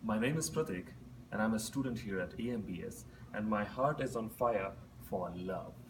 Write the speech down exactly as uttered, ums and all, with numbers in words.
My name is Pratik, and I'm a student here at A M B S, and my heart is on fire for love.